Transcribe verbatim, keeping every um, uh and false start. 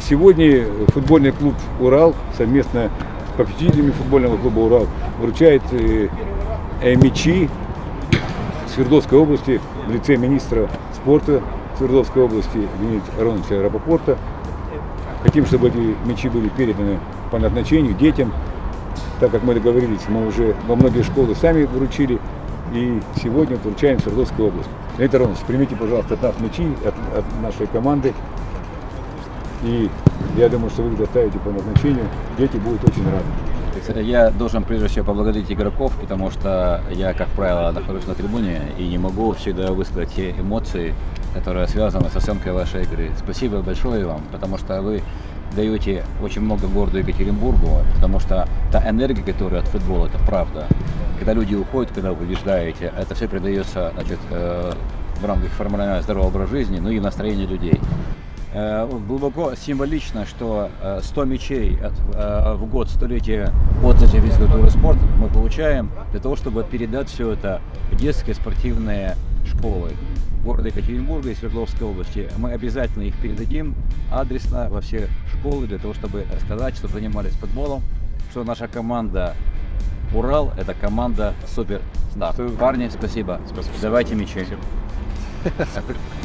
сегодня футбольный клуб «Урал» совместно с попечителями футбольного клуба «Урал» вручает э, э, мячи Свердловской области в лице министра спорта Свердловской области Леонида Ароновича Рапопорта. Хотим, чтобы эти мячи были переданы по назначению детям, так как мы договорились, мы уже во многие школы сами вручили, и сегодня вручаем Свердловскую область. Леонид Аронович, примите, пожалуйста, от нас мячи, от, от нашей команды, и я думаю, что вы их доставите по назначению, дети будут очень рады. Я должен прежде всего поблагодарить игроков, потому что я, как правило, нахожусь на трибуне и не могу всегда высказать те эмоции, которые связаны со съемкой вашей игры. Спасибо большое вам, потому что вы даете очень много городу Екатеринбургу, потому что та энергия, которая от футбола, это правда. Когда люди уходят, когда вы побеждаете, это все передается, значит, в рамках формирования здорового образа жизни, ну и настроения людей. Глубоко символично, что сто мячей в год столетия от Центра физической культуры и спорта мы получаем для того, чтобы передать все это в детские спортивные школы города Екатеринбурга и Свердловской области. Мы обязательно их передадим адресно во все школы для того, чтобы рассказать, что занимались футболом, что наша команда «Урал» — это команда супер. Да. Парни, спасибо. Спасибо. Давайте мячи.